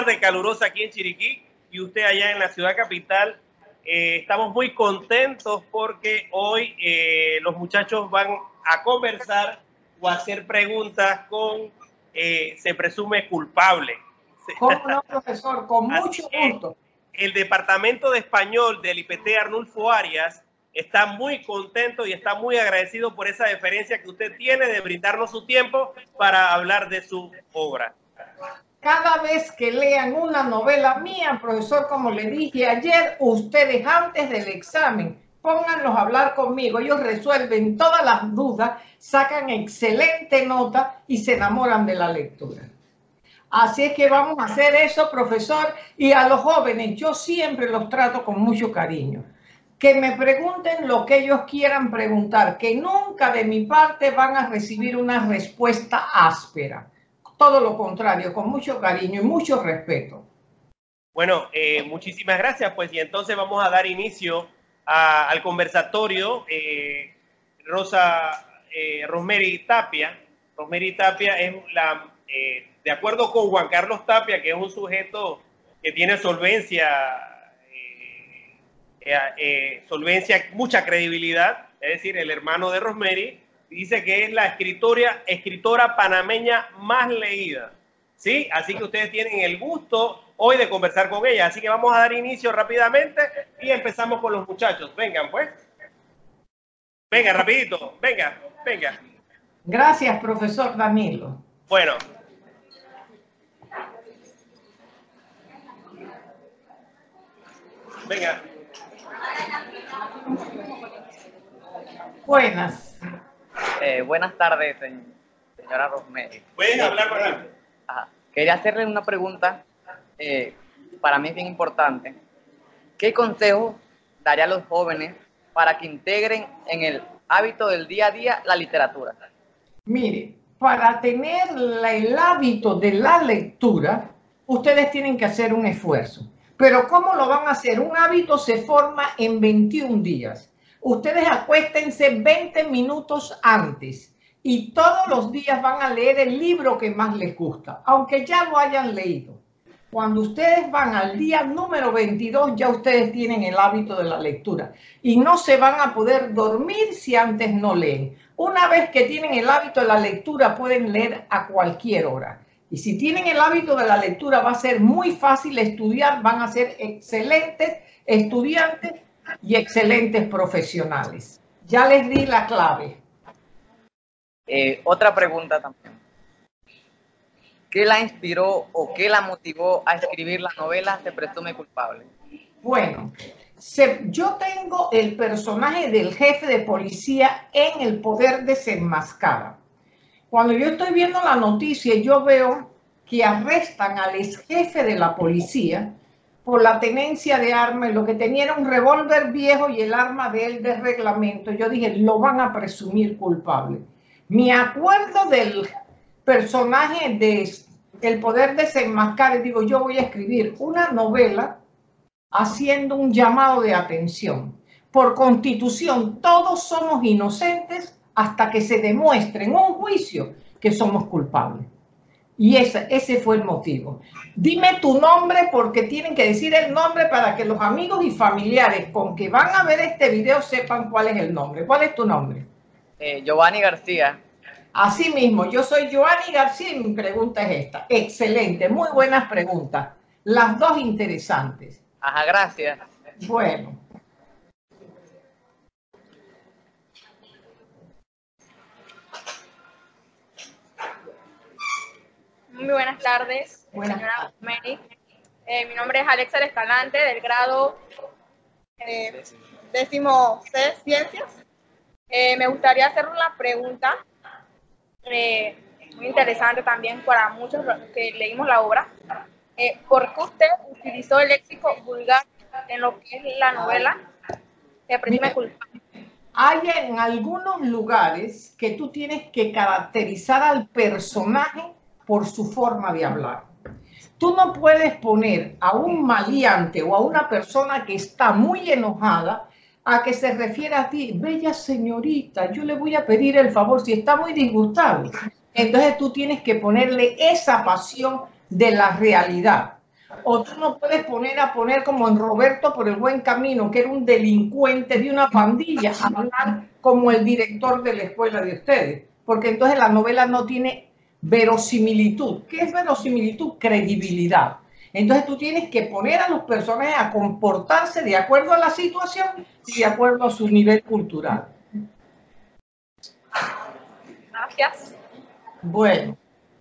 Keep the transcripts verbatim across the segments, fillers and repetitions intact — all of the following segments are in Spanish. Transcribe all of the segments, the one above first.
tarde calurosa aquí en Chiriquí y usted allá en la ciudad capital. Eh, estamos muy contentos porque hoy eh, los muchachos van a conversar o a hacer preguntas con, eh, se presume, culpable. ¿Cómo no, profesor? Con mucho gusto. El Departamento de Español del I P T Arnulfo Arias está muy contento y está muy agradecido por esa deferencia que usted tiene de brindarnos su tiempo para hablar de su obra. Cada vez que lean una novela mía, profesor, como le dije ayer, ustedes antes del examen, pónganlos a hablar conmigo. Ellos resuelven todas las dudas, sacan excelente nota y se enamoran de la lectura. Así es que vamos a hacer eso, profesor. Y a los jóvenes, yo siempre los trato con mucho cariño. Que me pregunten lo que ellos quieran preguntar, que nunca de mi parte van a recibir una respuesta áspera. Todo lo contrario, con mucho cariño y mucho respeto. Bueno, eh, muchísimas gracias, pues, y entonces vamos a dar inicio a, al conversatorio. Eh, Rosa eh, Rosemary Tapia. Rosemary Tapia es la, eh, de acuerdo con Juan Carlos Tapia, que es un sujeto que tiene solvencia, eh, eh, eh, solvencia, mucha credibilidad, es decir, el hermano de Rosemary, dice que es la escritora, escritora panameña más leída, ¿sí? Así que ustedes tienen el gusto hoy de conversar con ella. Así que vamos a dar inicio rápidamente y empezamos con los muchachos. Vengan, pues. Venga, rapidito. Venga, venga. Gracias, profesor Danilo. Bueno. Venga. Buenas. Eh, buenas tardes, señora Rosemary. Puedes hablar con él. Ajá. Quería hacerle una pregunta, eh, para mí es bien importante. ¿Qué consejo daría a los jóvenes para que integren en el hábito del día a día la literatura? Mire, para tener la, el hábito de la lectura, ustedes tienen que hacer un esfuerzo. Pero ¿cómo lo van a hacer? Un hábito se forma en veintiún días. Ustedes acuéstense veinte minutos antes y todos los días van a leer el libro que más les gusta, aunque ya lo hayan leído. Cuando ustedes van al día número veintidós, ya ustedes tienen el hábito de la lectura y no se van a poder dormir si antes no leen. Una vez que tienen el hábito de la lectura, pueden leer a cualquier hora. Y si tienen el hábito de la lectura, va a ser muy fácil estudiar, van a ser excelentes estudiantes y excelentes profesionales. Ya les di la clave. Eh, otra pregunta también. ¿Qué la inspiró o qué la motivó a escribir la novela Se presume culpable? Bueno, se, yo tengo el personaje del jefe de policía en El poder desenmascara. Cuando yo estoy viendo la noticia, yo veo que arrestan al ex jefe de la policía por la tenencia de armas. Lo que tenía era un revólver viejo y el arma de él de reglamento. Yo dije, lo van a presumir culpable. Me acuerdo del personaje de El poder desenmascara y digo, yo voy a escribir una novela haciendo un llamado de atención. Por constitución, todos somos inocentes hasta que se demuestre en un juicio que somos culpables. Y ese, ese fue el motivo. Dime tu nombre porque tienen que decir el nombre para que los amigos y familiares con que van a ver este video sepan cuál es el nombre. ¿Cuál es tu nombre? Eh, Giovanni García. Así mismo, yo soy Giovanni García y mi pregunta es esta. Excelente, muy buenas preguntas. Las dos interesantes. Ajá, gracias. Bueno. Muy buenas tardes, Buenas señora Rosemary. Eh, mi nombre es Alexa Escalante, del grado eh, décimo C, Ciencias. Eh, me gustaría hacer una pregunta eh, muy interesante también para muchos que leímos la obra. Eh, ¿Por qué usted utilizó el léxico vulgar en lo que es la novela Se presume culpable? Hay en algunos lugares que tú tienes que caracterizar al personaje por su forma de hablar. Tú no puedes poner a un maleante o a una persona que está muy enojada a que se refiere a ti, bella señorita, yo le voy a pedir el favor, si está muy disgustado. Entonces tú tienes que ponerle esa pasión de la realidad. O tú no puedes poner a poner como en Roberto por el Buen Camino, que era un delincuente de una pandilla, a hablar como el director de la escuela de ustedes, porque entonces la novela no tiene verosimilitud. ¿Qué es verosimilitud? Credibilidad. Entonces tú tienes que poner a los personajes a comportarse de acuerdo a la situación y de acuerdo a su nivel cultural. Gracias. Bueno.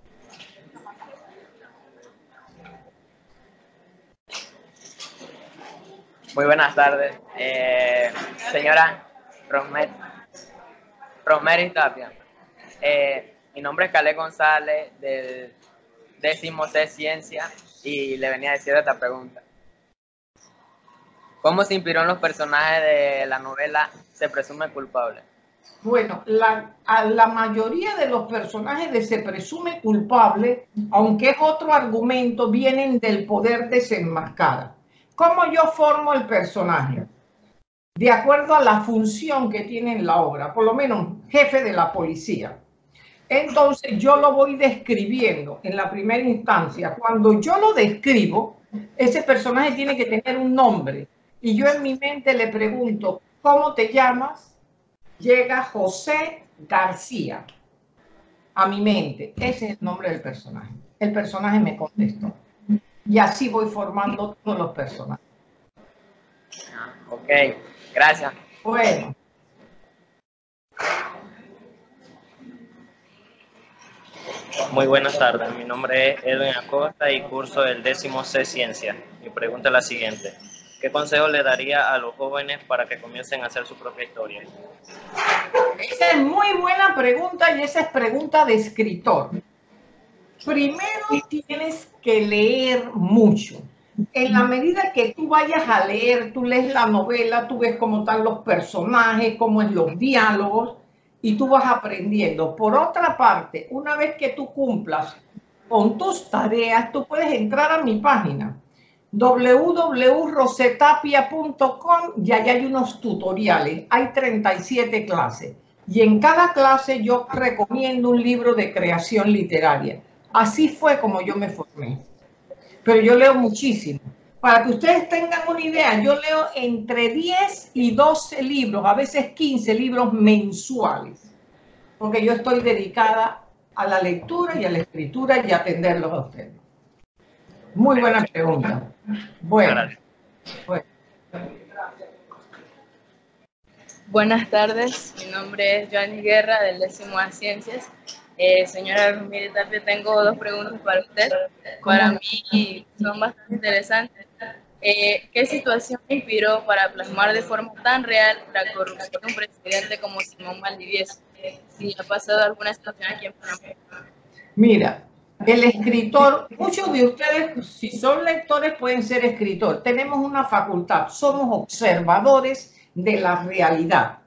Muy buenas tardes, eh, señora Rosemary, Rosemary Tapia. Eh, mi nombre es Calé González, del décimo C Ciencia, y le venía a decir esta pregunta. ¿Cómo se inspiró en los personajes de la novela Se presume culpable? Bueno, la, a la mayoría de los personajes de Se presume culpable, aunque es otro argumento, vienen del poder desenmascara. ¿Cómo yo formo el personaje? De acuerdo a la función que tiene en la obra, por lo menos jefe de la policía. Entonces yo lo voy describiendo en la primera instancia. Cuando yo lo describo, ese personaje tiene que tener un nombre. Y yo en mi mente le pregunto, ¿cómo te llamas? Llega José García a mi mente. Ese es el nombre del personaje. El personaje me contestó. Y así voy formando todos los personajes. Ok, gracias. Bueno. Muy buenas tardes, mi nombre es Edwin Acosta y curso el décimo C Ciencia. Mi pregunta es la siguiente. ¿Qué consejo le daría a los jóvenes para que comiencen a hacer su propia historia? Esa es muy buena pregunta y esa es pregunta de escritor. Primero tienes que leer mucho. En la medida que tú vayas a leer, tú lees la novela, tú ves cómo están los personajes, cómo es los diálogos y tú vas aprendiendo. Por otra parte, una vez que tú cumplas con tus tareas, tú puedes entrar a mi página doble u doble u punto rosetapia punto com y allá hay unos tutoriales. Hay treinta y siete clases y en cada clase yo recomiendo un libro de creación literaria. Así fue como yo me formé. Pero yo leo muchísimo. Para que ustedes tengan una idea, yo leo entre diez y doce libros, a veces quince libros mensuales, porque yo estoy dedicada a la lectura y a la escritura y a atenderlos a ustedes. Muy buena pregunta. Bueno, bueno. Buenas tardes, mi nombre es Joanny Guerra del décimo A Ciencias. Eh, señora Rosemary Tapia, tengo dos preguntas para usted. Para mí son bastante interesantes. Eh, ¿Qué situación inspiró para plasmar de forma tan real la corrupción de un presidente como Simón Valdivieso? Si ha pasado alguna situación aquí en Panamá. Mira, el escritor, muchos de ustedes, si son lectores, pueden ser escritores. Tenemos una facultad, somos observadores de la realidad,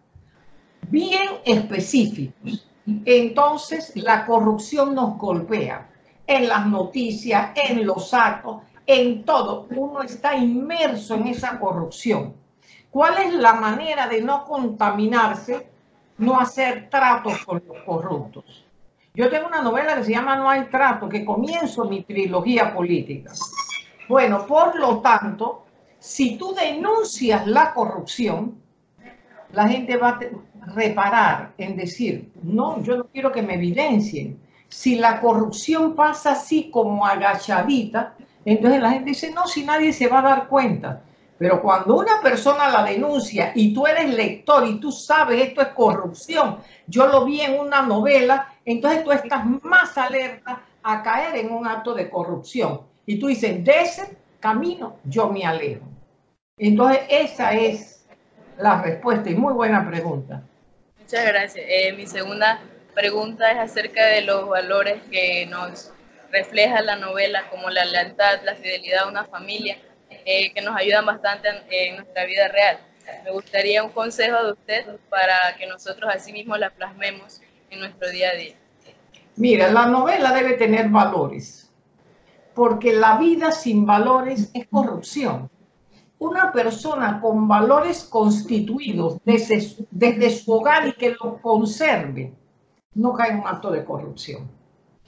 bien específicos. Entonces, la corrupción nos golpea en las noticias, en los actos, en todo. Uno está inmerso en esa corrupción. ¿Cuál es la manera de no contaminarse? No hacer tratos con los corruptos. Yo tengo una novela que se llama No hay trato, que comienzo mi trilogía política. Bueno, por lo tanto, si tú denuncias la corrupción, la gente va a reparar en decir, no, yo no quiero que me evidencien. Si la corrupción pasa así como agachadita, entonces la gente dice, no, si nadie se va a dar cuenta. Pero cuando una persona la denuncia y tú eres lector y tú sabes esto es corrupción, yo lo vi en una novela, entonces tú estás más alerta a caer en un acto de corrupción. Y tú dices, de ese camino yo me alejo. Entonces esa es la respuesta y muy buena pregunta. Muchas gracias. Eh, mi segunda pregunta es acerca de los valores que nos refleja la novela, como la lealtad, la fidelidad a una familia, eh, que nos ayudan bastante en, en nuestra vida real. Me gustaría un consejo de usted para que nosotros así mismo la plasmemos en nuestro día a día. Mira, la novela debe tener valores, porque la vida sin valores es corrupción. Una persona con valores constituidos desde, desde su hogar y que lo conserve, no cae en un acto de corrupción.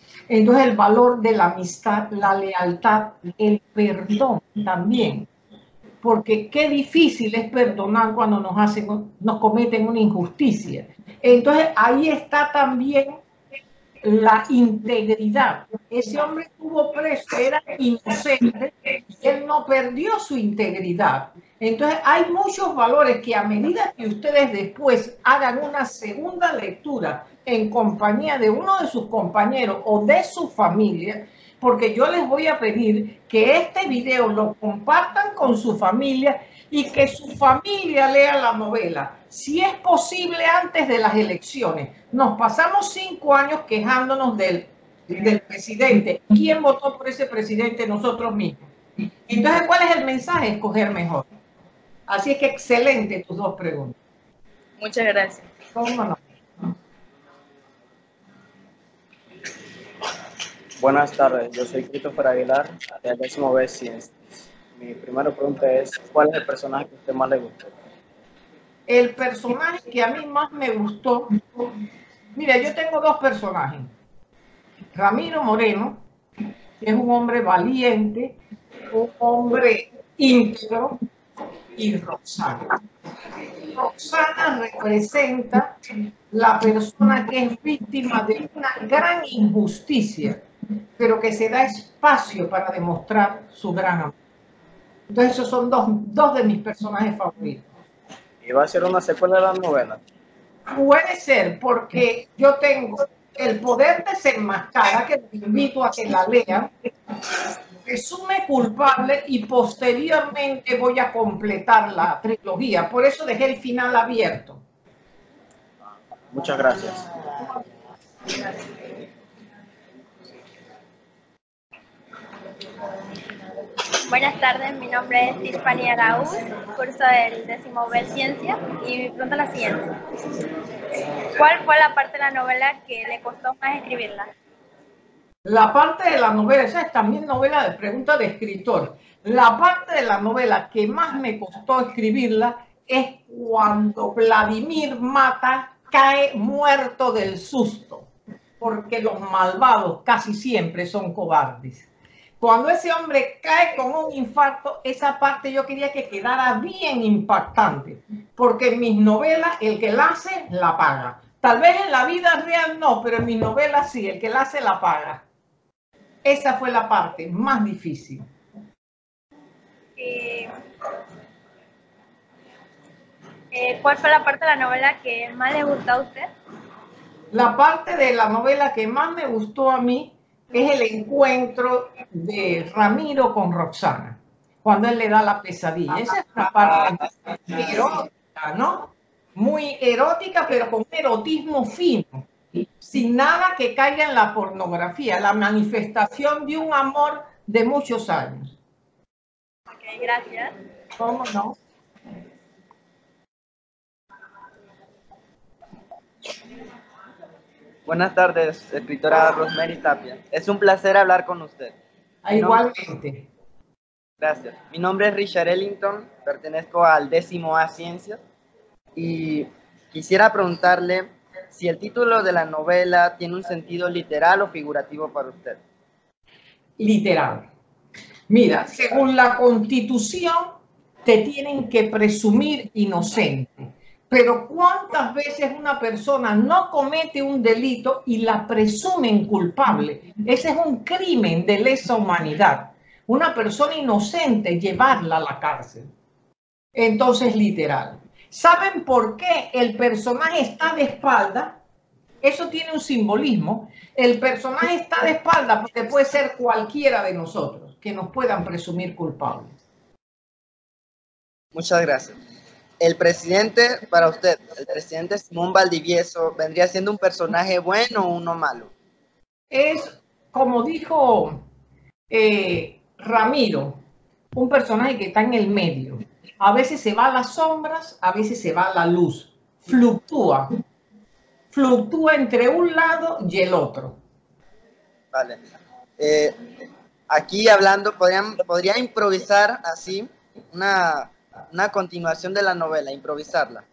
Entonces el valor de la amistad, la lealtad, el perdón también. Porque qué difícil es perdonar cuando nos hacen, nos cometen una injusticia. Entonces ahí está también la integridad. Ese hombre estuvo preso, era inocente, y él no perdió su integridad. Entonces hay muchos valores que a medida que ustedes después hagan una segunda lectura en compañía de uno de sus compañeros o de su familia, porque yo les voy a pedir que este video lo compartan con su familia y que su familia lea la novela, si es posible antes de las elecciones. Nos pasamos cinco años quejándonos del, del presidente. ¿Quién votó por ese presidente? Nosotros mismos. Entonces, ¿cuál es el mensaje? Escoger mejor. Así es que excelente tus dos preguntas. Muchas gracias. ¿Cómo no? Buenas tardes, yo soy Christopher Aguilar, del décimo B Ciencias. Mi primera pregunta es, ¿cuál es el personaje que a usted más le gustó? El personaje que a mí más me gustó, mira, yo tengo dos personajes. Ramiro Moreno, que es un hombre valiente, un hombre íntegro, y Roxana. Roxana representa la persona que es víctima de una gran injusticia, pero que se da espacio para demostrar su gran amor. Entonces esos son dos, dos de mis personajes favoritos. ¿Y va a ser una secuela de la novela? Puede ser, porque yo tengo El poder desenmascara, que les invito a que la lean, resume culpable y posteriormente voy a completar la trilogía. Por eso dejé el final abierto. Muchas gracias. Buenas tardes, mi nombre es Tiffany Araúz, curso del décimo B Ciencia, y mi pregunta es la siguiente. ¿Cuál fue la parte de la novela que le costó más escribirla? La parte de la novela, esa es también novela de pregunta de escritor. La parte de la novela que más me costó escribirla es cuando Vladimir Mata cae muerto del susto, porque los malvados casi siempre son cobardes. Cuando ese hombre cae con un infarto, esa parte yo quería que quedara bien impactante, porque en mis novelas el que la hace, la paga. Tal vez en la vida real no, pero en mis novelas sí, el que la hace, la paga. Esa fue la parte más difícil. Eh, eh, ¿Cuál fue la parte de la novela que más le gustó a usted? La parte de la novela que más me gustó a mí es el encuentro de Ramiro con Roxana, cuando él le da la pesadilla. Esa es una parte erótica, ¿no? Muy erótica, pero con un erotismo fino, sin nada que caiga en la pornografía, la manifestación de un amor de muchos años. Ok, gracias. ¿Cómo no? Buenas tardes, escritora Rosemary Tapia. Es un placer hablar con usted. Ah, igualmente. Gracias. Mi nombre es Richard Ellington, pertenezco al décimo A Ciencias y quisiera preguntarle si el título de la novela tiene un sentido literal o figurativo para usted. Literal. Mira, según la Constitución, te tienen que presumir inocente. Pero ¿cuántas veces una persona no comete un delito y la presumen culpable? Ese es un crimen de lesa humanidad. Una persona inocente, llevarla a la cárcel. Entonces, literal. ¿Saben por qué el personaje está de espalda? Eso tiene un simbolismo. El personaje está de espalda porque puede ser cualquiera de nosotros que nos puedan presumir culpables. Muchas gracias. El presidente, para usted, el presidente Simón Valdivieso, ¿vendría siendo un personaje bueno o uno malo? Es, como dijo eh, Ramiro, un personaje que está en el medio. A veces se va a las sombras, a veces se va a la luz. Fluctúa. Fluctúa entre un lado y el otro. Vale. Eh, aquí hablando, ¿podrían, podría improvisar así una... una continuación de la novela, improvisarla?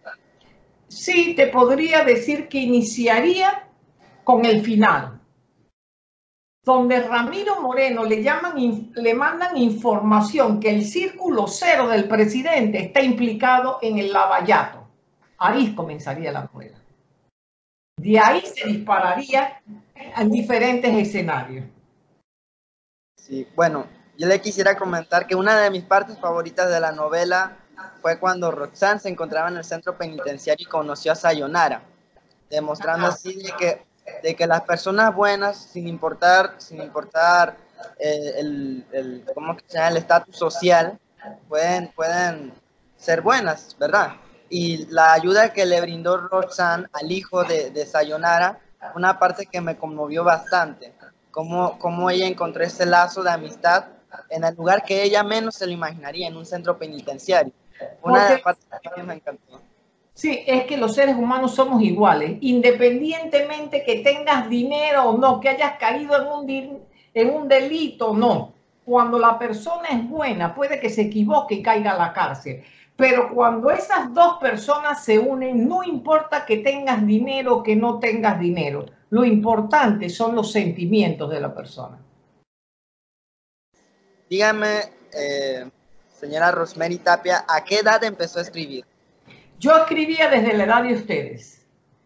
Sí, te podría decir que iniciaría con el final. donde Ramiro Moreno le, llaman, le mandan información que el círculo cero del presidente está implicado en el lavallato. Ahí comenzaría la novela. De ahí se dispararía en diferentes escenarios. Sí, bueno, yo le quisiera comentar que una de mis partes favoritas de la novela fue cuando Roxanne se encontraba en el centro penitenciario y conoció a Sayonara, demostrando así de que de que las personas buenas, sin importar, sin importar eh, el, el, ¿cómo que se llama? El estatus social, pueden, pueden ser buenas, ¿verdad? Y la ayuda que le brindó Roxanne al hijo de, de Sayonara, una parte que me conmovió bastante, cómo, cómo ella encontró ese lazo de amistad en el lugar que ella menos se lo imaginaría, en un centro penitenciario. Una de las partes que me encantó. Sí, es que los seres humanos somos iguales, independientemente que tengas dinero o no, que hayas caído en un, en un delito o no. Cuando la persona es buena, puede que se equivoque y caiga a la cárcel. Pero cuando esas dos personas se unen, no importa que tengas dinero o que no tengas dinero. Lo importante son los sentimientos de la persona. Dígame, eh, señora Rosemary Tapia, ¿a qué edad empezó a escribir? Yo escribía desde la edad de ustedes,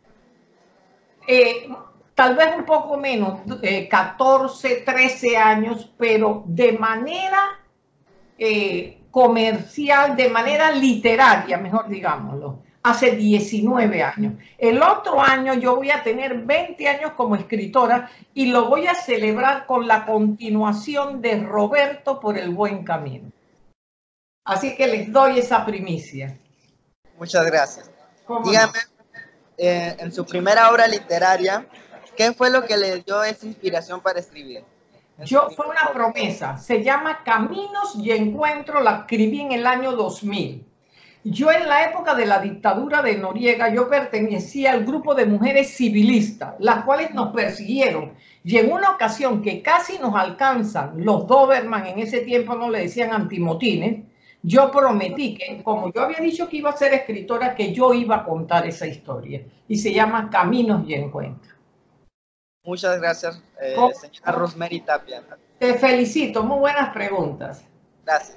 eh, tal vez un poco menos, eh, catorce, trece años, pero de manera eh, comercial, de manera literaria, mejor digámoslo, hace diecinueve años. El otro año yo voy a tener veinte años como escritora y lo voy a celebrar con la continuación de Roberto por el buen camino. Así que les doy esa primicia. Muchas gracias. Dígame, eh, en su primera obra literaria, ¿qué fue lo que le dio esa inspiración para escribir? Yo, fue una promesa, se llama Caminos y Encuentro, la escribí en el año dos mil. Yo en la época de la dictadura de Noriega, yo pertenecía al grupo de mujeres civilistas, las cuales nos persiguieron. Y en una ocasión que casi nos alcanzan, los Doberman, en ese tiempo no le decían antimotines, yo prometí que, como yo había dicho que iba a ser escritora, que yo iba a contar esa historia. Y se llama Caminos y Encuentros. Muchas gracias, eh, señora Rosemary Tapia. Te felicito, muy buenas preguntas. Gracias.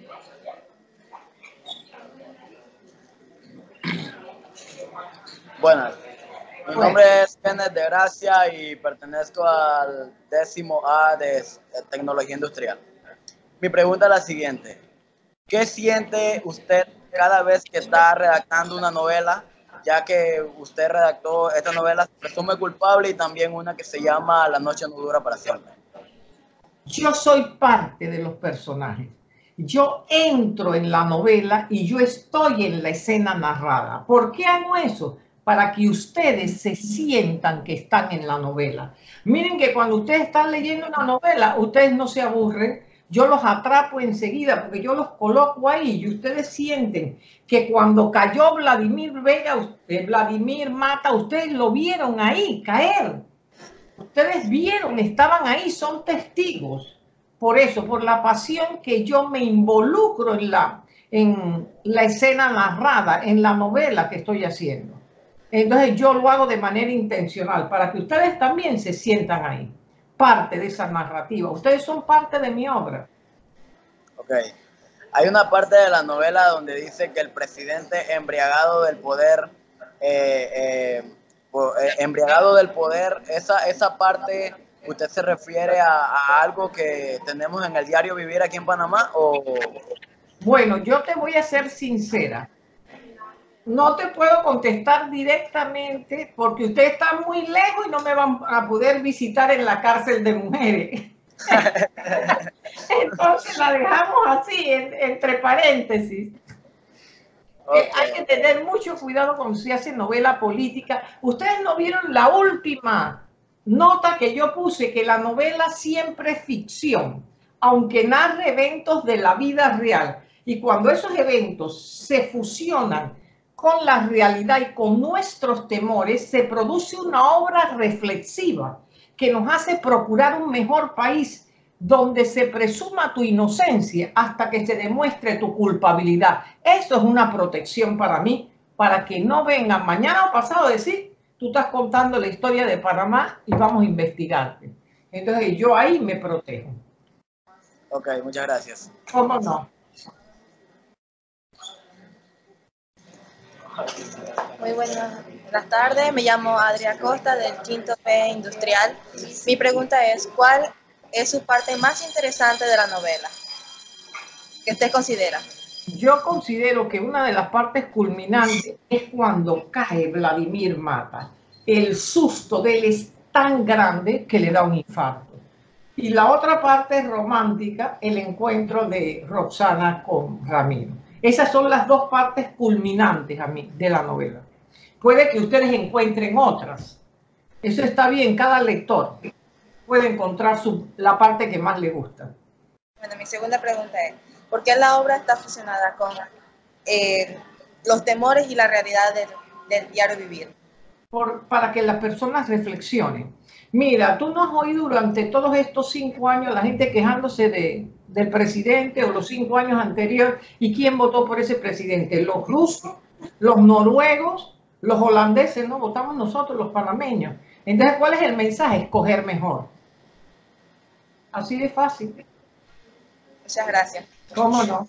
Buenas. Mi nombre es Kenneth de Gracia y pertenezco al décimo A de Tecnología Industrial. Mi pregunta es la siguiente. ¿Qué siente usted cada vez que está redactando una novela, ya que usted redactó esta novela Presume culpable y también una que se llama La noche no dura para siempre? Yo soy parte de los personajes. Yo entro en la novela y yo estoy en la escena narrada. ¿Por qué hago eso? Para que ustedes se sientan que están en la novela. Miren que cuando ustedes están leyendo una novela, ustedes no se aburren. Yo los atrapo enseguida porque yo los coloco ahí y ustedes sienten que cuando cayó Vladimir Vega, Vladimir Mata, ustedes lo vieron ahí caer. Ustedes vieron, estaban ahí, son testigos. Por eso, por la pasión que yo me involucro en la, en la escena narrada, en la novela que estoy haciendo. Entonces yo lo hago de manera intencional para que ustedes también se sientan ahí. Parte de esa narrativa. Ustedes son parte de mi obra. Ok. Hay una parte de la novela donde dice que el presidente embriagado del poder, eh, eh, embriagado del poder, esa, esa parte, ¿usted se refiere a, a algo que tenemos en el diario vivir aquí en Panamá? O... Bueno, yo te voy a ser sincera. No te puedo contestar directamente porque usted está muy lejos y no me van a poder visitar en la cárcel de mujeres. Entonces la dejamos así, en, entre paréntesis. Okay. Eh, hay que tener mucho cuidado cuando se hace novela política. Ustedes no vieron la última nota que yo puse, que la novela siempre es ficción, aunque narre eventos de la vida real. Y cuando esos eventos se fusionan con la realidad y con nuestros temores, se produce una obra reflexiva que nos hace procurar un mejor país donde se presuma tu inocencia hasta que se demuestre tu culpabilidad. Eso es una protección para mí, para que no vengan mañana o pasado a decir, tú estás contando la historia de Panamá y vamos a investigarte. Entonces yo ahí me protejo. Ok, muchas gracias. ¿Cómo no? Muy buenas, buenas tardes, me llamo Adriana Costa del quinto P Industrial. Mi pregunta es, ¿cuál es su parte más interesante de la novela? ¿Qué usted considera? Yo considero que una de las partes culminantes es cuando cae Vladimir Mata. El susto de él es tan grande que le da un infarto. Y la otra parte es romántica, el encuentro de Roxana con Ramiro. Esas son las dos partes culminantes a mí de la novela. Puede que ustedes encuentren otras. Eso está bien, cada lector puede encontrar su, la parte que más le gusta. Bueno, mi segunda pregunta es, ¿por qué la obra está fusionada con eh, los temores y la realidad del, del diario vivir? Por, para que las personas reflexionen. Mira, tú no has oído durante todos estos cinco años la gente quejándose de, del presidente o los cinco años anteriores. ¿Y quién votó por ese presidente? Los rusos, los noruegos, los holandeses, no votamos nosotros, los panameños. Entonces, ¿cuál es el mensaje? Escoger mejor. Así de fácil. Muchas gracias. ¿Cómo no?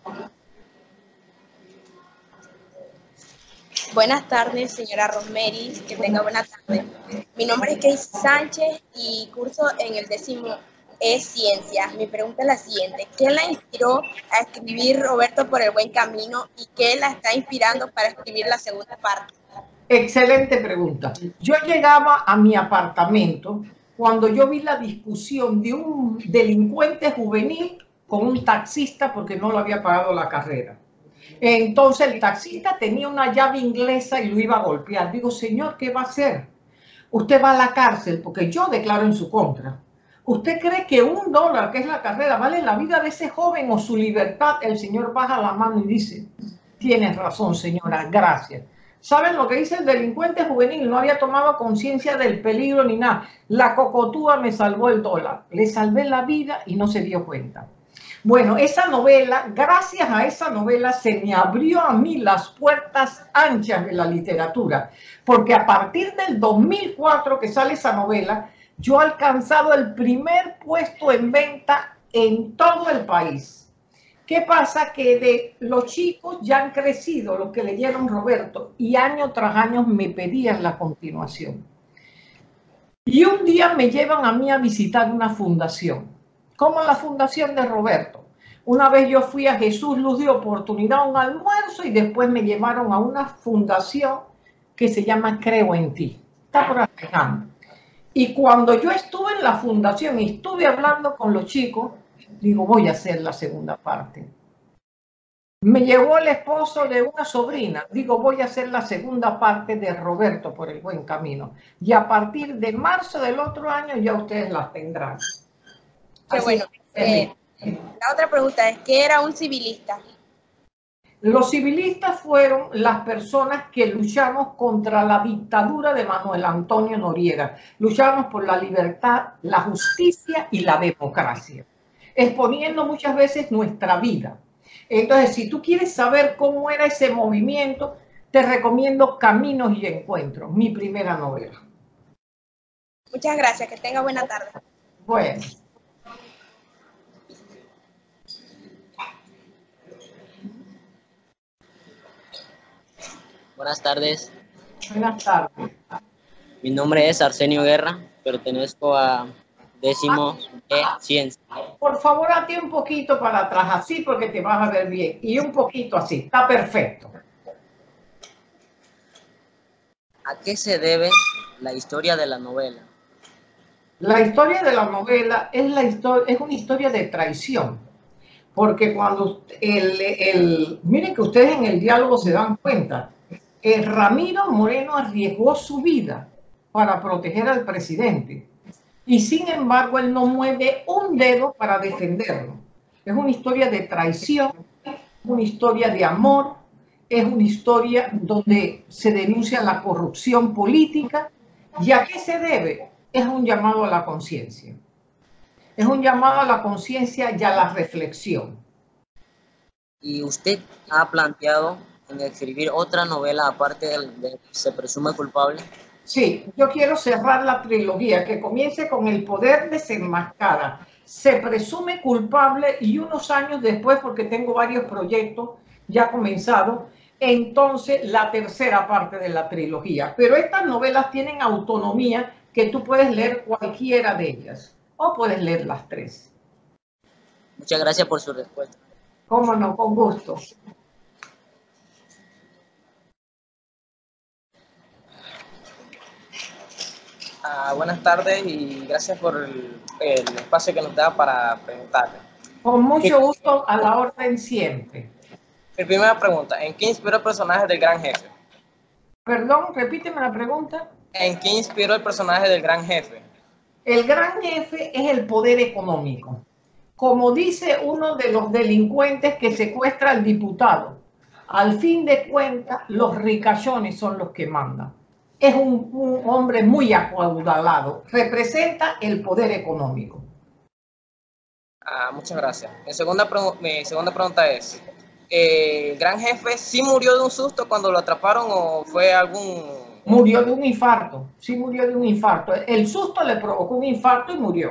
Buenas tardes, señora Rosemary, que tenga buena tarde. Mi nombre es Keisy Sánchez y curso en el décimo E Ciencias. Mi pregunta es la siguiente. ¿Qué la inspiró a escribir Roberto por el buen camino y qué la está inspirando para escribir la segunda parte? Excelente pregunta. Yo llegaba a mi apartamento cuando yo vi la discusión de un delincuente juvenil con un taxista porque no lo había pagado la carrera. Entonces el taxista tenía una llave inglesa y lo iba a golpear. Digo, señor, ¿qué va a hacer? Usted va a la cárcel porque yo declaro en su contra. ¿Usted cree que un dólar, que es la carrera, vale la vida de ese joven o su libertad? El señor baja la mano y dice, tienes razón, señora, gracias. ¿Saben lo que dice el delincuente juvenil? No había tomado conciencia del peligro ni nada. La cocotúa me salvó el dólar. Le salvé la vida y no se dio cuenta. Bueno, esa novela, gracias a esa novela se me abrió a mí las puertas anchas de la literatura, porque a partir del dos mil cuatro que sale esa novela, yo he alcanzado el primer puesto en venta en todo el país. ¿Qué pasa? Que de los chicos ya han crecido los que leyeron Roberto y año tras año me pedían la continuación. Y un día me llevan a mí a visitar una fundación, como la fundación de Roberto. Una vez yo fui a Jesús Luz de Oportunidad a un almuerzo y después me llevaron a una fundación que se llama Creo en Ti. Está por Alejandro. Y cuando yo estuve en la fundación y estuve hablando con los chicos, digo, voy a hacer la segunda parte. Me llegó el esposo de una sobrina, digo, voy a hacer la segunda parte de Roberto por el buen camino. Y a partir de marzo del otro año ya ustedes las tendrán. Qué bueno. Eh, la otra pregunta es, ¿qué era un civilista? Los civilistas fueron las personas que luchamos contra la dictadura de Manuel Antonio Noriega. Luchamos por la libertad, la justicia y la democracia, exponiendo muchas veces nuestra vida. Entonces, si tú quieres saber cómo era ese movimiento, te recomiendo Caminos y Encuentros, mi primera novela. Muchas gracias, que tenga buena tarde. Bueno. Buenas tardes. Buenas tardes. Mi nombre es Arsenio Guerra, pertenezco a décimo E Ciencia. Por favor, hazte un poquito para atrás, así porque te vas a ver bien. Y un poquito así, está perfecto. ¿A qué se debe la historia de la novela? La historia de la novela es, la historia, es una historia de traición. Porque cuando el, el... Miren que ustedes en el diálogo se dan cuenta. El Ramiro Moreno arriesgó su vida para proteger al presidente. Y sin embargo, él no mueve un dedo para defenderlo. Es una historia de traición, una historia de amor, es una historia donde se denuncia la corrupción política. ¿Y a qué se debe? Es un llamado a la conciencia. Es un llamado a la conciencia y a la reflexión. ¿Y usted ha planteado en escribir otra novela aparte de, de Se presume culpable? Sí, yo quiero cerrar la trilogía, que comience con El poder desenmascara. Se presume culpable y unos años después, porque tengo varios proyectos ya comenzados, entonces la tercera parte de la trilogía. Pero estas novelas tienen autonomía, que tú puedes leer cualquiera de ellas o puedes leer las tres. Muchas gracias por su respuesta. Cómo no, con gusto. Ah, buenas tardes y gracias por el, el espacio que nos da para preguntarle. Con mucho gusto, a la orden siempre. Mi primera pregunta, ¿en qué inspiró el personaje del Gran Jefe? Perdón, repíteme la pregunta. ¿En qué inspiró el personaje del Gran Jefe? El Gran Jefe es el poder económico. Como dice uno de los delincuentes que secuestra al diputado, al fin de cuentas, los ricachones son los que mandan. Es un, un hombre muy acaudalado. Representa el poder económico. Ah, muchas gracias. Mi segunda, mi segunda pregunta es, eh, ¿el Gran Jefe sí murió de un susto cuando lo atraparon o fue algún...? Murió de un infarto, sí murió de un infarto. El susto le provocó un infarto y murió.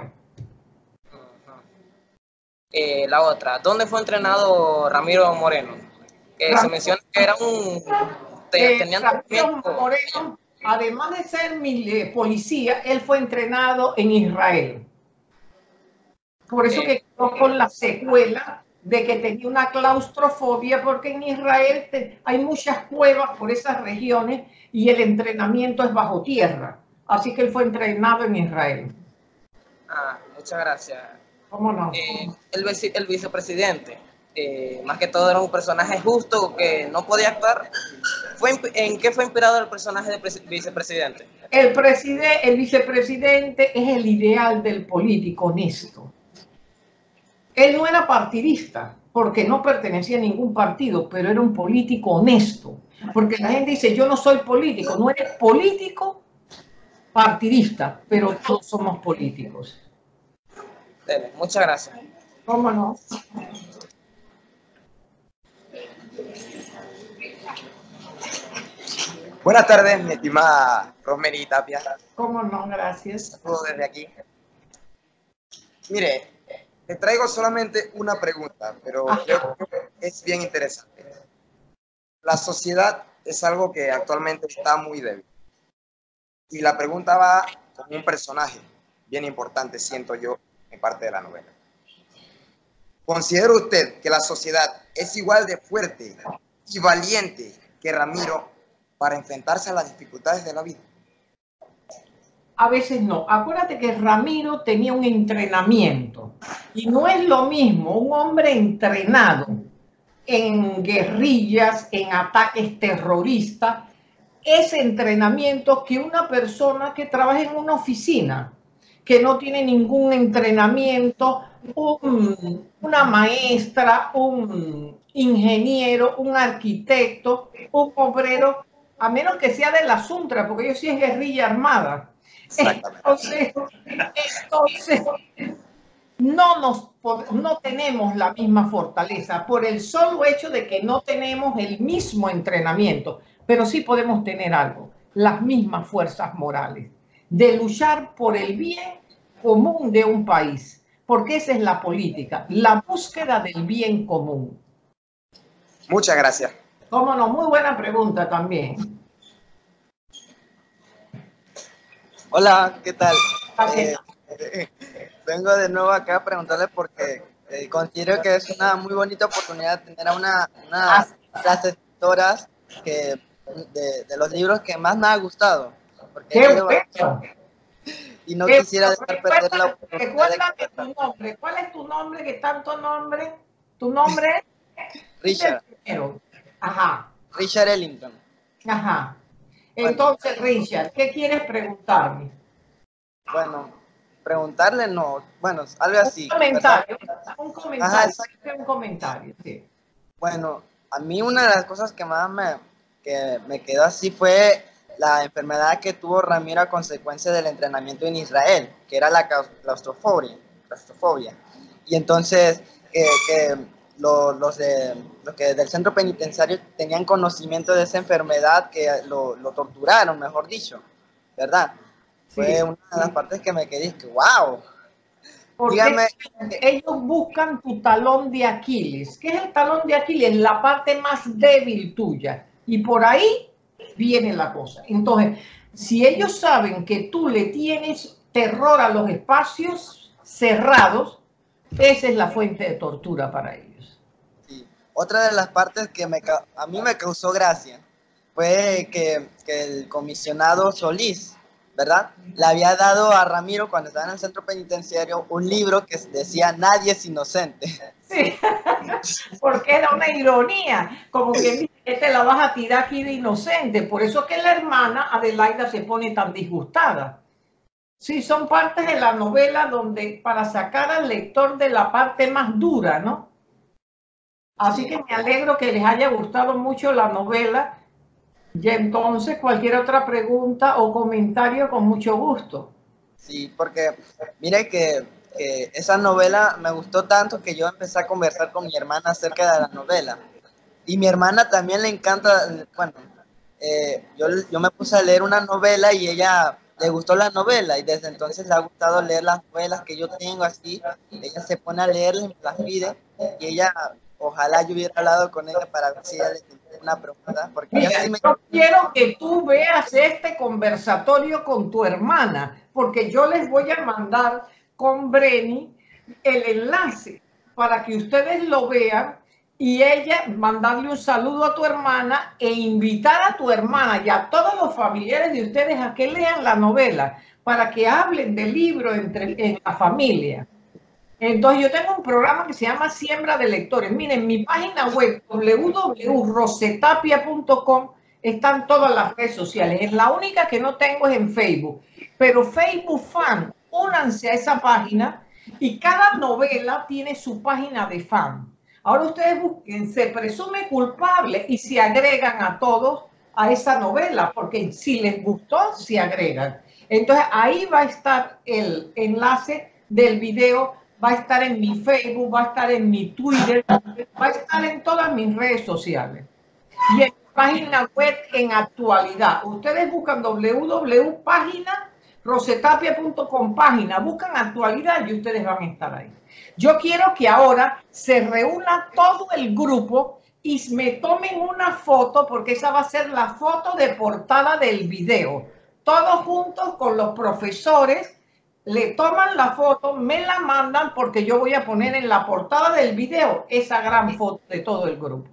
Eh, la otra, ¿dónde fue entrenado Ramiro Moreno? Eh, Ramiro, se menciona que era un... Te, eh, tenían Ramiro Moreno, además de ser mi, eh, policía, él fue entrenado en Israel. Por eso eh, que quedó con la secuela de que tenía una claustrofobia, porque en Israel te, hay muchas cuevas por esas regiones y el entrenamiento es bajo tierra. Así que él fue entrenado en Israel. Ah, muchas gracias. ¿Cómo no? Eh, el, vice, el vicepresidente, eh, más que todo era un personaje justo que no podía actuar. ¿Fue, ¿En qué fue inspirado el personaje del vicepresidente? El, preside, el vicepresidente es el ideal del político honesto. Él no era partidista, porque no pertenecía a ningún partido, pero era un político honesto. Porque la gente dice, yo no soy político, no eres político partidista, pero todos somos políticos. Dele, muchas gracias. ¿Cómo no? Buenas tardes, mi estimada Rosemary Tapia. ¿Cómo no? Gracias. Saludos desde aquí. Mire, le traigo solamente una pregunta, pero creo que es bien interesante. La sociedad es algo que actualmente está muy débil. Y la pregunta va con un personaje bien importante, siento yo, en parte de la novela. ¿Considera usted que la sociedad es igual de fuerte y valiente que Ramiro para enfrentarse a las dificultades de la vida? A veces no. Acuérdate que Ramiro tenía un entrenamiento y no es lo mismo un hombre entrenado en guerrillas, en ataques terroristas, ese entrenamiento que una persona que trabaja en una oficina, que no tiene ningún entrenamiento, un, una maestra, un ingeniero, un arquitecto, un obrero, a menos que sea de la Suntra, porque ellos sí es guerrilla armada. Entonces, entonces no, nos, no tenemos la misma fortaleza por el solo hecho de que no tenemos el mismo entrenamiento, pero sí podemos tener algo, las mismas fuerzas morales, de luchar por el bien común de un país, porque esa es la política, la búsqueda del bien común. Muchas gracias. Cómo no, muy buena pregunta también. Hola, ¿qué tal? Eh, eh, vengo de nuevo acá a preguntarle porque eh, considero que es una muy bonita oportunidad tener a una, una de las escritoras que, de, de los libros que más me ha gustado. Porque ¡Qué bueno! Y no ¿Qué quisiera dejar perder la oportunidad. Recuérdame tu nombre. ¿Cuál es tu nombre? ¿Qué tanto nombre? ¿Tu nombre? Richard. Ajá. Richard Ellington. Ajá. Entonces, Richard, ¿qué quieres preguntarme? Bueno, preguntarle no, bueno, algo así. Un comentario, ¿verdad? un comentario, Ajá, un comentario, sí. Bueno, a mí una de las cosas que más me, que me quedó así fue la enfermedad que tuvo Ramiro a consecuencia del entrenamiento en Israel, que era la claustrofobia. claustrofobia. Y entonces, eh, que lo, los, de, los que del centro penitenciario tenían conocimiento de esa enfermedad, que lo, lo torturaron, mejor dicho. ¿verdad? Fue Sí. una de las partes que me quedé, que wow. Porque Dígame, ellos buscan tu talón de Aquiles. ¿Qué es el talón de Aquiles? La parte más débil tuya. Y por ahí viene la cosa. Entonces, si ellos saben que tú le tienes terror a los espacios cerrados, esa es la fuente de tortura para ellos. sí, otra de las partes que me, ca- a mí me causó gracia fue que, que el comisionado Solís, ¿verdad? Le había dado a Ramiro, cuando estaba en el centro penitenciario, un libro que decía Nadie es inocente. Sí, porque era una ironía, como que dice que te la vas a tirar aquí de inocente. Por eso que la hermana Adelaida se pone tan disgustada. Sí, son partes de la novela donde para sacar al lector de la parte más dura, ¿no? Así que me alegro que les haya gustado mucho la novela. Y entonces cualquier otra pregunta o comentario con mucho gusto. Sí, porque mire que, que esa novela me gustó tanto que yo empecé a conversar con mi hermana acerca de la novela. Y mi hermana también le encanta, bueno, eh, yo, yo me puse a leer una novela y ella le gustó la novela y desde entonces le ha gustado leer las novelas que yo tengo así. Ella se pone a leerlas y me las pide y ella, ojalá yo hubiera hablado con ella para ver si ella le tenía una pregunta. Porque ella Mira, sí me... yo quiero que tú veas este conversatorio con tu hermana, porque yo les voy a mandar con Breni el enlace para que ustedes lo vean y ella mandarle un saludo a tu hermana e invitar a tu hermana y a todos los familiares de ustedes a que lean la novela para que hablen del libro entre, en la familia. Entonces yo tengo un programa que se llama Siembra de Lectores. Miren, mi página web w w w punto rosetapia punto com están todas las redes sociales. Es la única que no tengo es en Facebook. Pero Facebook Fan, únanse a esa página y cada novela tiene su página de fan. Ahora ustedes busquen, se presume culpable y se agregan a todos a esa novela, porque si les gustó, se agregan. Entonces ahí va a estar el enlace del video, va a estar en mi Facebook, va a estar en mi Twitter, va a estar en todas mis redes sociales. Y en mi página web en actualidad. Ustedes buscan w w w punto página rosetapia punto com, página, buscan actualidad y ustedes van a estar ahí. Yo quiero que ahora se reúna todo el grupo y me tomen una foto, porque esa va a ser la foto de portada del video. Todos juntos con los profesores, le toman la foto, me la mandan porque yo voy a poner en la portada del video esa gran foto de todo el grupo.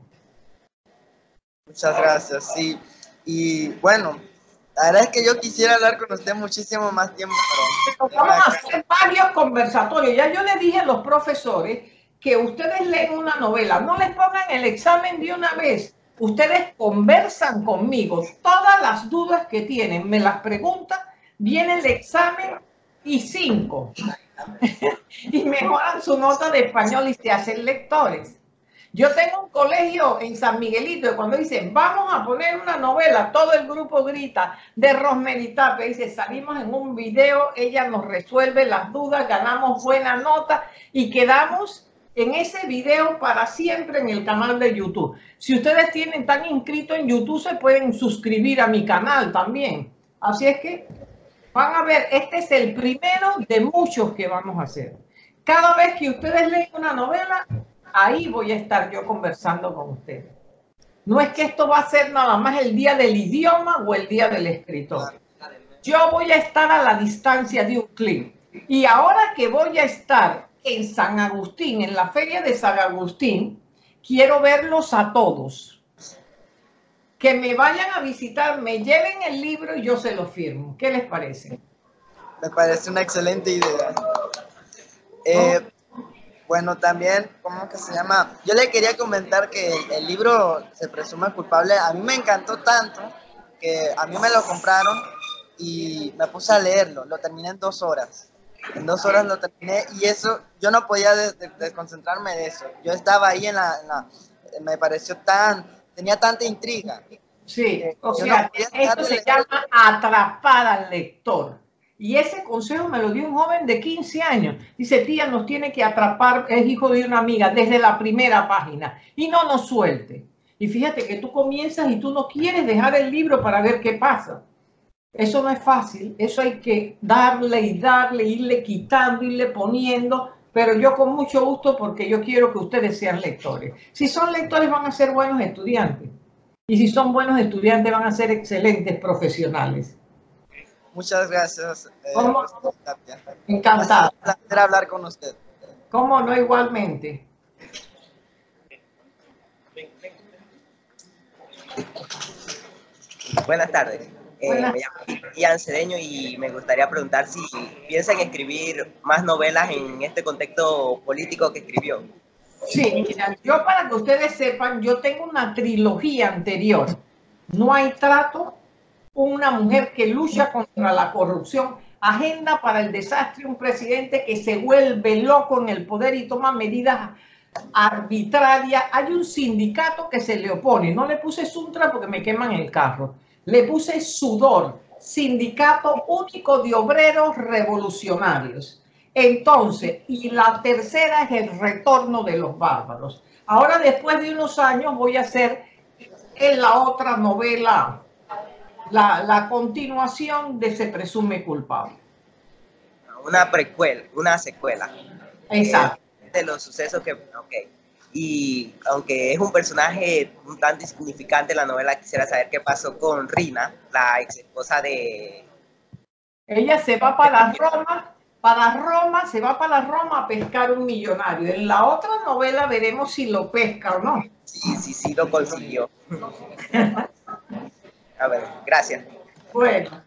Muchas gracias, sí. Y bueno, la verdad es que yo quisiera hablar con usted muchísimo más tiempo, pero... Pero vamos a hacer varios conversatorios. Ya yo le dije a los profesores que ustedes leen una novela, no les pongan el examen de una vez. Ustedes conversan conmigo, todas las dudas que tienen, me las preguntan, viene el examen y cinco. Y mejoran su nota de español y se hacen lectores. Yo tengo un colegio en San Miguelito y cuando dicen, vamos a poner una novela, todo el grupo grita de Rosemary Tapia. Dice, salimos en un video, ella nos resuelve las dudas, ganamos buena nota y quedamos en ese video para siempre en el canal de YouTube. Si ustedes tienen, están inscritos en YouTube, se pueden suscribir a mi canal también. Así es que van a ver, este es el primero de muchos que vamos a hacer. Cada vez que ustedes leen una novela, ahí voy a estar yo conversando con ustedes. No es que esto va a ser nada más el día del idioma o el día del escritor. Yo voy a estar a la distancia de un clic. Y ahora que voy a estar en San Agustín, en la feria de San Agustín, quiero verlos a todos. Que me vayan a visitar, me lleven el libro y yo se lo firmo. ¿Qué les parece? Me parece una excelente idea. Eh, bueno, también, ¿cómo que se llama? Yo le quería comentar que el, el libro Se presume culpable, a mí me encantó tanto que a mí me lo compraron y me puse a leerlo. Lo terminé en dos horas. En dos horas lo terminé y eso, yo no podía des, des, desconcentrarme de eso. Yo estaba ahí en la, en la, me pareció tan, tenía tanta intriga. Sí, o sea, no esto se llama atrapar al lector. Y ese consejo me lo dio un joven de quince años. Dice, tía, nos tiene que atrapar, es hijo de una amiga, desde la primera página. Y no nos suelte. Y fíjate que tú comienzas y tú no quieres dejar el libro para ver qué pasa. Eso no es fácil, eso hay que darle y darle, irle quitando, irle poniendo, pero yo con mucho gusto porque yo quiero que ustedes sean lectores. Si son lectores van a ser buenos estudiantes y si son buenos estudiantes van a ser excelentes profesionales. Muchas gracias. Eh, ¿Cómo? Encantado. Un placer hablar con usted. ¿Cómo no? Igualmente. Buenas tardes. Eh, Buenas. Me llamo Ian Cedeño y me gustaría preguntar si piensa en escribir más novelas en este contexto político que escribió. Sí, mira, yo para que ustedes sepan, yo tengo una trilogía anterior. No hay trato, una mujer que lucha contra la corrupción, agenda para el desastre, un presidente que se vuelve loco en el poder y toma medidas arbitrarias. Hay un sindicato que se le opone. No le puse Suntra porque me queman el carro. Le puse Sudor, Sindicato Único de Obreros Revolucionarios. Entonces, y la tercera es El Retorno de los Bárbaros. Ahora, después de unos años, voy a hacer en la otra novela la, la continuación de Se Presume Culpable. Una precuela, una secuela. Exacto. Eh, de los sucesos que... Ok. Y aunque es un personaje un tanto insignificante en la novela, quisiera saber qué pasó con Rina, la ex esposa de... Ella se va para Roma. Para Roma, se va para Roma a pescar un millonario. En la otra novela veremos si lo pesca o no. Sí, sí, sí, lo consiguió. A ver, gracias. Bueno.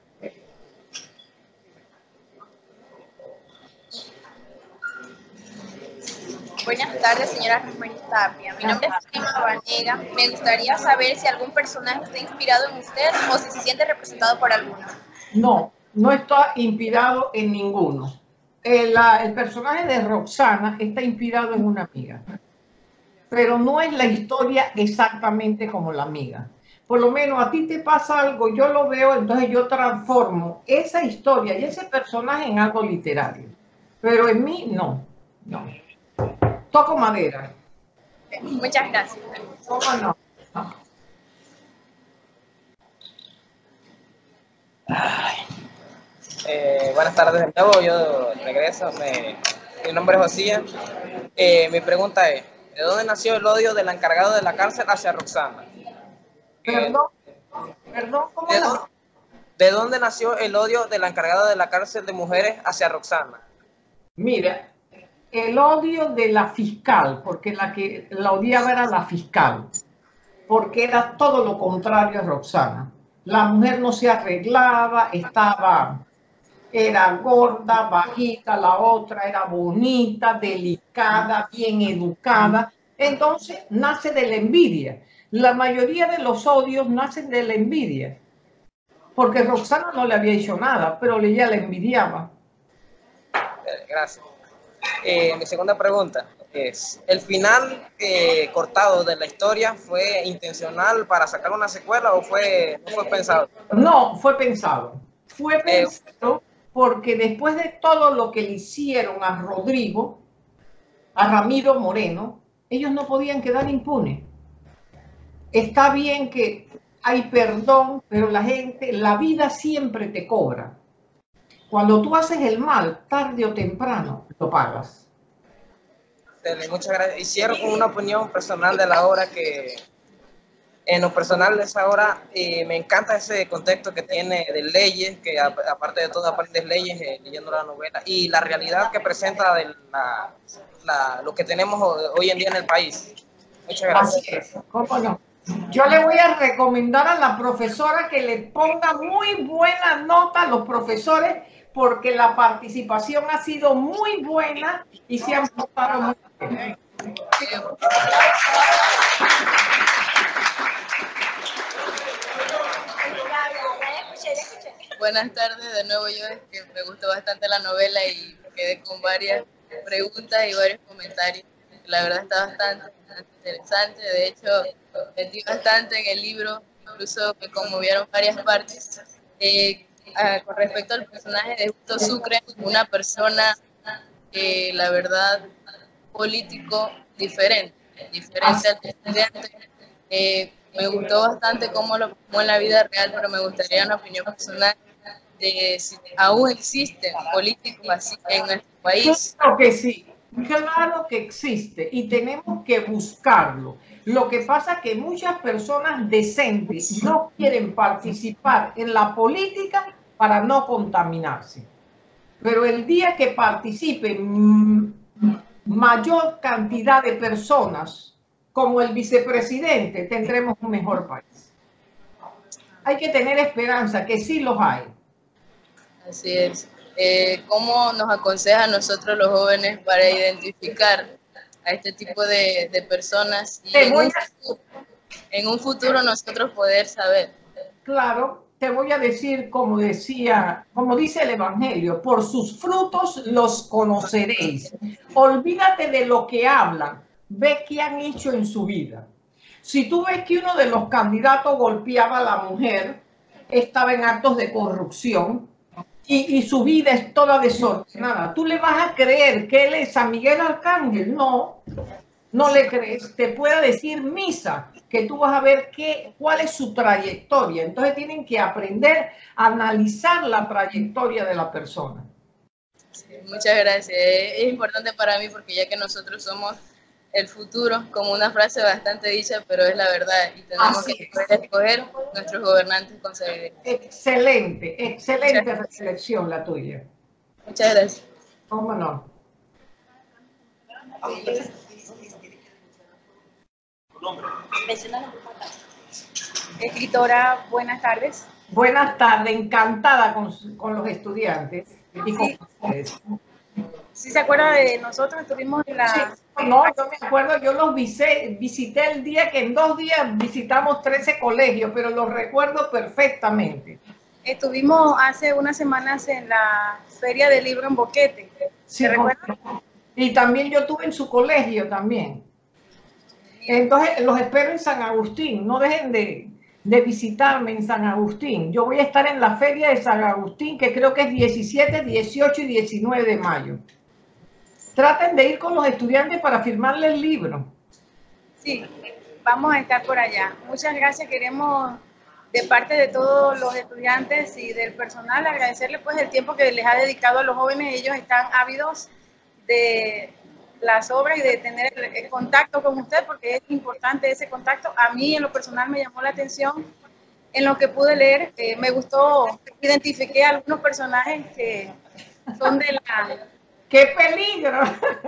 Buenas tardes, señora Rosemary Tapia. Mi nombre es Fátima Vanega. Me gustaría saber si algún personaje está inspirado en usted o si se siente representado por alguno. No, no está inspirado en ninguno. El, la, el personaje de Roxana está inspirado en una amiga, pero no es la historia exactamente como la amiga. Por lo menos a ti te pasa algo, yo lo veo, entonces yo transformo esa historia y ese personaje en algo literario. Pero en mí, no, no. Toco madera. Muchas gracias. ¿Cómo no? No. Eh, buenas tardes de nuevo, yo regreso, me, mi nombre es Josía. Eh, mi pregunta es, ¿de dónde nació el odio del encargado de la cárcel hacia Roxana? Perdón, perdón, ¿cómo ¿De, la... dónde, ¿De dónde nació el odio del encargado de la cárcel de mujeres hacia Roxana? Mira, el odio de la fiscal, porque la que la odiaba era la fiscal, porque era todo lo contrario a Roxana. La mujer no se arreglaba, estaba... Era gorda, bajita, la otra era bonita, delicada, bien educada. Entonces nace de la envidia. La mayoría de los odios nacen de la envidia. Porque Roxana no le había hecho nada, pero ella la envidiaba. Gracias. Eh, mi segunda pregunta es, ¿el final eh, cortado de la historia fue intencional para sacar una secuela o fue, no fue pensado? No, fue pensado. Fue pensado porque después de todo lo que le hicieron a Rodrigo, a Ramiro Moreno, ellos no podían quedar impunes. Está bien que hay perdón, pero la gente, la vida siempre te cobra. Cuando tú haces el mal, tarde o temprano, lo pagas. Muchas gracias. Hicieron una opinión personal de la obra que, en lo personal de esa obra, eh, me encanta ese contexto que tiene de leyes, que a, aparte de todo aprendes leyes eh, leyendo la novela, y la realidad que presenta de la, la, lo que tenemos hoy en día en el país. Muchas gracias. Así es, ¿cómo no? Yo le voy a recomendar a la profesora que le ponga muy buena nota a los profesores porque la participación ha sido muy buena y se han portado muy bien. Buenas tardes, de nuevo yo, es que me gustó bastante la novela y quedé con varias preguntas y varios comentarios. La verdad está bastante, bastante interesante, de hecho metí bastante en el libro, incluso me conmovieron varias partes. Eh, a, con respecto al personaje de Justo Sucre, una persona, eh, la verdad, político diferente, diferente al presidente. Eh, me gustó bastante cómo lo tomó en la vida real, pero me gustaría una opinión personal. de si aún existen políticos así en nuestro país. Claro que sí, claro que existe y tenemos que buscarlo. Lo que pasa es que muchas personas decentes no quieren participar en la política para no contaminarse. Pero el día que participen mayor cantidad de personas como el vicepresidente, tendremos un mejor país. Hay que tener esperanza, que sí los hay. Así es. Eh, ¿Cómo nos aconseja a nosotros los jóvenes para identificar a este tipo de, de personas y en un, futuro, en un futuro nosotros poder saber? Claro, te voy a decir como decía, como dice el Evangelio, por sus frutos los conoceréis. Olvídate de lo que hablan, ve qué han hecho en su vida. Si tú ves que uno de los candidatos golpeaba a la mujer, estaba en actos de corrupción, Y, y su vida es toda desordenada, ¿tú le vas a creer que él es San Miguel Arcángel? No, no le crees. Te puede decir misa, que tú vas a ver qué, cuál es su trayectoria. Entonces tienen que aprender a analizar la trayectoria de la persona. Sí, muchas gracias. Es importante para mí porque ya que nosotros somos el futuro, como una frase bastante dicha, pero es la verdad, y tenemos Así que poder escoger nuestros gobernantes con sabiduría. Excelente, excelente reflexión la tuya. Muchas gracias. ¿Cómo no? Escritora, buenas tardes. Buenas tardes, encantada con, con los estudiantes y con sí. ustedes. ¿Sí se acuerda de nosotros? Estuvimos en la... Sí, no, yo me acuerdo, yo los visité, visité el día que en dos días visitamos trece colegios, pero los recuerdo perfectamente. Estuvimos hace unas semanas en la Feria del Libro en Boquete. Sí, y también yo estuve en su colegio también. Entonces los espero en San Agustín, no dejen de, de visitarme en San Agustín. Yo voy a estar en la Feria de San Agustín, que creo que es diecisiete, dieciocho y diecinueve de mayo. Traten de ir con los estudiantes para firmarle el libro. Sí, vamos a estar por allá. Muchas gracias. Queremos, de parte de todos los estudiantes y del personal, agradecerles pues el tiempo que les ha dedicado a los jóvenes. Ellos están ávidos de las obras y de tener el, el contacto con usted, porque es importante ese contacto. A mí en lo personal me llamó la atención en lo que pude leer. Eh, me gustó, identifiqué a algunos personajes que son de la... ¡Qué peligro!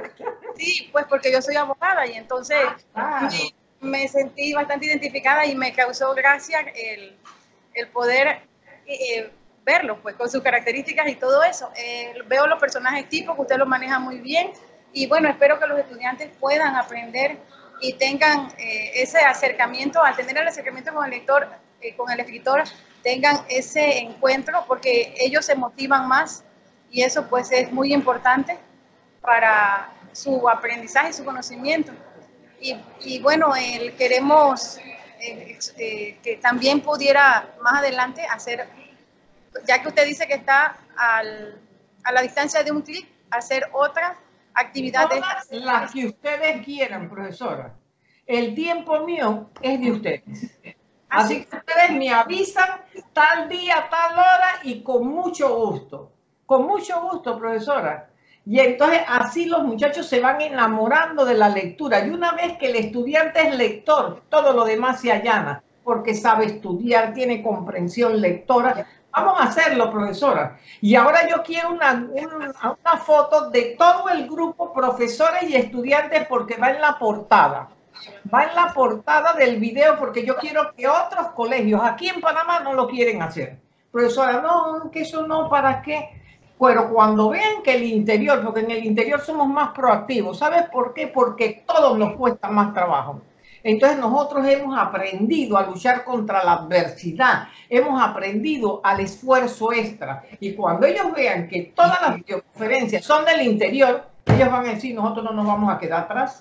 Sí, pues porque yo soy abogada y entonces ah, claro. me, me sentí bastante identificada y me causó gracia el, el poder eh, verlos, pues con sus características y todo eso. Eh, veo los personajes tipos que usted los maneja muy bien y bueno, espero que los estudiantes puedan aprender y tengan eh, ese acercamiento, al tener el acercamiento con el lector, eh, con el escritor, tengan ese encuentro porque ellos se motivan más. Y eso pues es muy importante para su aprendizaje y su conocimiento. Y, y bueno, el, queremos eh, eh, que también pudiera más adelante hacer, ya que usted dice que está al, a la distancia de un clic, hacer otra actividad. Todas de las que ustedes quieran, profesora. El tiempo mío es de ustedes. Así que ustedes me avisan tal día, tal hora y con mucho gusto. Con mucho gusto, profesora. Y entonces así los muchachos se van enamorando de la lectura. Y una vez que el estudiante es lector, todo lo demás se allana, porque sabe estudiar, tiene comprensión lectora. Vamos a hacerlo, profesora. Y ahora yo quiero una, una, una foto de todo el grupo, profesores y estudiantes, porque va en la portada. Va en la portada del video, porque yo quiero que otros colegios, aquí en Panamá, no lo quieren hacer. Profesora, no, que eso no, ¿para qué? Pero cuando vean que el interior, porque en el interior somos más proactivos, ¿sabes por qué? Porque todos nos cuesta más trabajo. Entonces nosotros hemos aprendido a luchar contra la adversidad, hemos aprendido al esfuerzo extra. Y cuando ellos vean que todas las videoconferencias son del interior, ellos van a decir, nosotros no nos vamos a quedar atrás.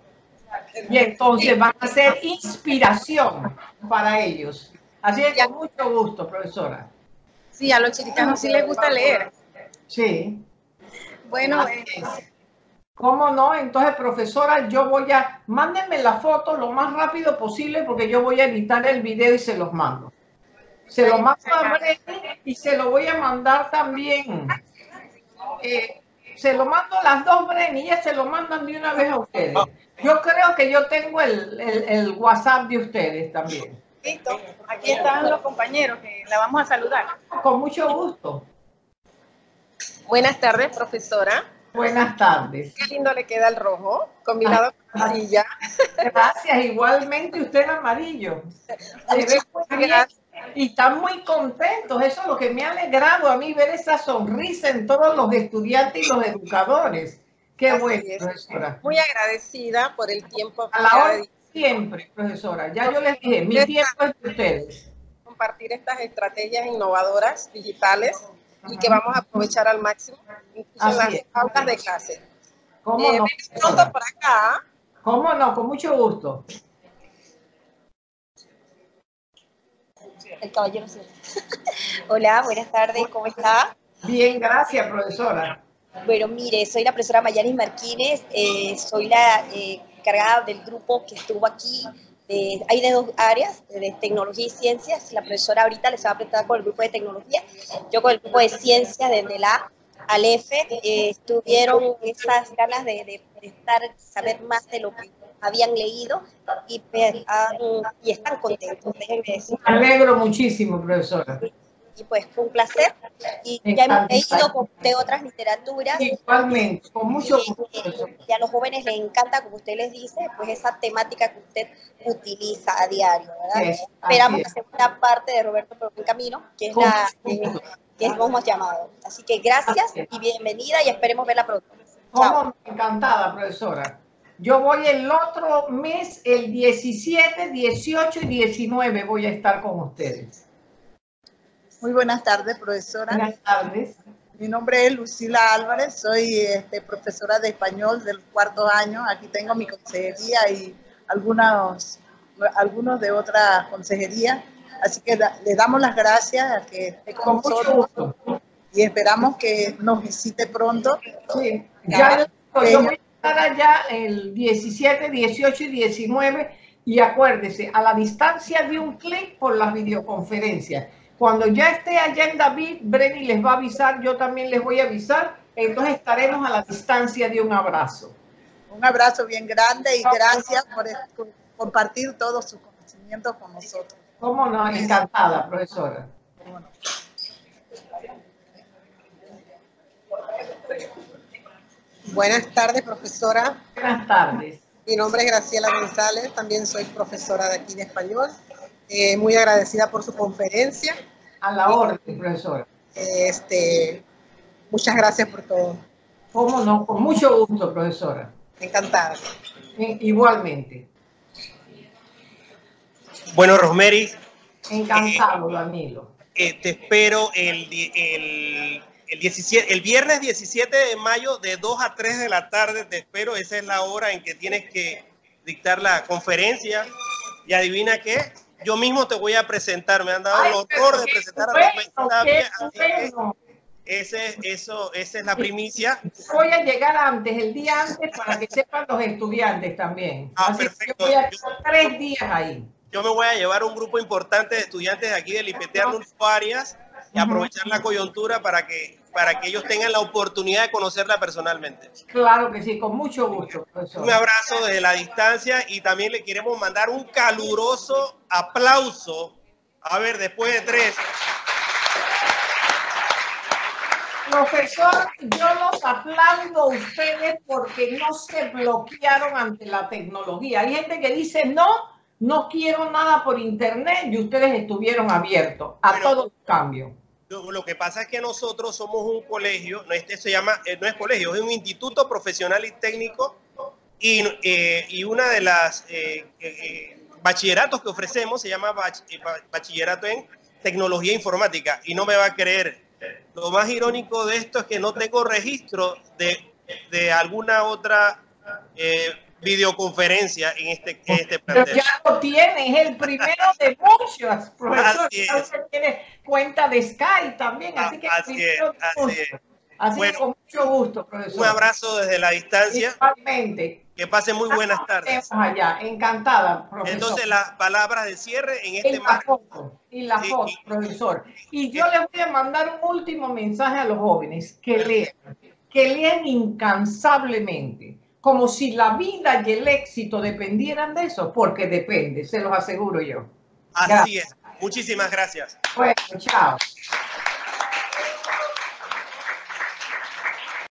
Y entonces van a ser inspiración para ellos. Así es, con mucho gusto, profesora. Sí, a los chiricanos sí les gusta leer. Sí. Bueno, eh, ¿cómo no? Entonces, profesora, yo voy a... Mándenme la foto lo más rápido posible porque yo voy a editar el video y se los mando. Se lo mando a Breni y se lo voy a mandar también. Eh, se lo mando a las dos, Breni, y ellas se lo mandan de una vez a ustedes. Yo creo que yo tengo el, el, el WhatsApp de ustedes también. Listo, aquí están los compañeros que la vamos a saludar. Con mucho gusto. Buenas tardes, profesora. Buenas tardes. Qué lindo le queda el rojo, combinado con la silla. Gracias, igualmente usted el amarillo. Se ve muy bien y están muy contentos. Eso es lo que me ha alegrado a mí, ver esa sonrisa en todos los estudiantes y los educadores. Qué Así bueno, es. profesora. Muy agradecida por el tiempo. A la hora siempre, profesora. Ya yo les dije, mi tiempo es de ustedes. Compartir estas estrategias innovadoras digitales y que vamos a aprovechar al máximo, incluso en las Así es. aulas de clase. ¿Cómo Eh, no? ven pronto por acá. ¿Cómo no? Con mucho gusto. El caballero sí. Hola, buenas tardes, ¿cómo está? Bien, gracias, profesora. Bueno, mire, soy la profesora Mayanis Martínez, eh, soy la eh, encargada del grupo que estuvo aquí. De, hay de dos áreas, de tecnología y ciencias. La profesora ahorita les va a presentar con el grupo de tecnología, yo con el grupo de ciencias, desde la A al F. Eh, tuvieron esas ganas de, de, de estar, saber más de lo que habían leído y, uh, y están contentos, déjenme decir. Me alegro muchísimo, profesora. Y pues fue un placer. Y ya hemos leído de otras literaturas. Igualmente, con mucho gusto. Y a los jóvenes les encanta, como usted les dice, pues esa temática que usted utiliza a diario, ¿verdad? Es, Esperamos es. la segunda parte de Roberto por buen camino, que es la eh, que hemos llamado. Así que gracias y bienvenida y esperemos verla pronto. Como encantada, profesora. Yo voy el otro mes, el diecisiete, dieciocho y diecinueve voy a estar con ustedes. Muy buenas tardes, profesora. Buenas tardes. Mi nombre es Lucila Álvarez, soy este, profesora de español del cuarto año. Aquí tengo mi consejería y algunos, algunos de otra consejería. Así que da, le damos las gracias a que esté con, con nosotros y esperamos que nos visite pronto. Sí, ya yo, yo voy a estar allá el diecisiete, dieciocho y diecinueve y acuérdese, a la distancia de un clic por las videoconferencias. Cuando ya esté allá en David, Breni les va a avisar, yo también les voy a avisar, entonces estaremos a la distancia de un abrazo. Un abrazo bien grande y gracias por, por compartir todos sus conocimientos con nosotros. ¿Cómo no? Encantada, profesora. Buenas tardes, profesora. Buenas tardes. Mi nombre es Graciela González, también soy profesora de aquí de español. Eh, muy agradecida por su conferencia. A la orden, profesora. Este, muchas gracias por todo. ¿Cómo no? Con mucho gusto, profesora. Encantada. Igualmente. Bueno, Rosemary. Encantado, eh, Danilo. Eh, te espero el, el, el, diecisiete, el viernes diecisiete de mayo de dos a tres de la tarde. Te espero. Esa es la hora en que tienes que dictar la conferencia. Y adivina qué, yo mismo te voy a presentar. Me han dado Ay, el honor de presentar bueno, a Rosemary Tapia. Así bueno. que ese, eso, esa es la primicia. Voy a llegar antes, el día antes, para que sepan los estudiantes también. Ah, Así perfecto. Que yo voy a estar tres días ahí. Yo me voy a llevar un grupo importante de estudiantes de aquí del I P T Arnulfo Arias y aprovechar la coyuntura para que, para que ellos tengan la oportunidad de conocerla personalmente. Claro que sí, con mucho gusto, profesor. Un abrazo desde la distancia y también le queremos mandar un caluroso aplauso. A ver, después de tres. Profesor, yo los aplaudo a ustedes porque no se bloquearon ante la tecnología. Hay gente que dice no, no quiero nada por internet y ustedes estuvieron abiertos a bueno, todo cambio. Lo, lo que pasa es que nosotros somos un colegio, no, este se llama, no es colegio, es un instituto profesional y técnico y, eh, y una de las eh, eh, bachilleratos que ofrecemos se llama bach, eh, bachillerato en tecnología informática y no me va a creer. Lo más irónico de esto es que no tengo registro de, de alguna otra eh, videoconferencia en este, en este plantel. Pero ya lo tiene, es el primero de muchos, profesor. Usted tiene cuenta de Skype también, así que... Así es, así es. Así Bueno, que con mucho gusto, profesor. Un abrazo desde la distancia. Igualmente. Que pasen muy buenas tardes. Allá, encantada, profesor. Entonces, las palabras de cierre en este y la marco. foto, y la foto, profesor. Y yo les voy a mandar un último mensaje a los jóvenes, que lean, que lean incansablemente, como si la vida y el éxito dependieran de eso, porque depende, se los aseguro yo. Así Gracias. es. Muchísimas gracias. Bueno, chao.